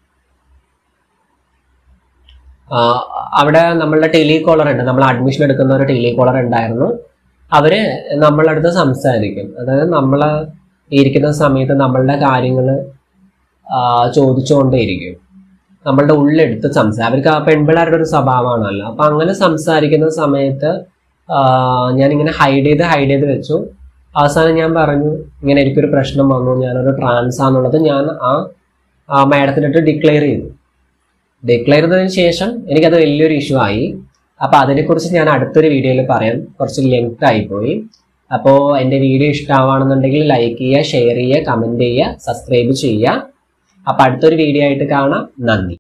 അവിടെ നമ്മളുടെ ടെലികോളർ ഉണ്ട്, നമ്മൾ അഡ്മിഷൻ എടുക്കുന്ന ഒരു ടെലികോളർ ഉണ്ടായിരുന്നു. അവര് നമ്മളുടെ അടുത്ത് സംസാരിക്കും. അതായത് നമ്മൾ ഇരിക്കുന്ന സമയത്ത് നമ്മളുടെ കാര്യങ്ങൾ ചോദിച്ചുകൊണ്ടേയിരിക്കും, നമ്മളുടെ ഉള്ളെടുത്ത് അവർക്ക് ആ പെൺപിള്ളേരുടെ ഒരു സ്വഭാവമാണല്ലോ. അപ്പൊ അങ്ങനെ സംസാരിക്കുന്ന സമയത്ത് ഞാനിങ്ങനെ ഹൈഡ് ചെയ്ത് വെച്ചു. അവസാനം ഞാൻ പറഞ്ഞു, ഇങ്ങനെ എനിക്കൊരു പ്രശ്നം വന്നു, ഞാനൊരു ട്രാൻസാന്നുള്ളത് ഞാൻ ആ മാഡത്തിനിട്ട് ഡിക്ലെയർ ചെയ്തതിന് ശേഷം എനിക്കത് വലിയൊരു ഇഷ്യൂ ആയി. അപ്പൊ അതിനെക്കുറിച്ച് ഞാൻ അടുത്തൊരു വീഡിയോയിൽ പറയാം, കുറച്ച് ലെങ്ത് ആയിപ്പോയി. അപ്പോൾ എൻ്റെ വീഡിയോ ഇഷ്ടമാണെന്നുണ്ടെങ്കിൽ ലൈക്ക് ചെയ്യുക, ഷെയർ ചെയ്യുക, കമന്റ് ചെയ്യുക, സബ്സ്ക്രൈബ് ചെയ്യുക. അപ്പൊ അടുത്തൊരു വീഡിയോ ആയിട്ട് കാണാം. നന്ദി.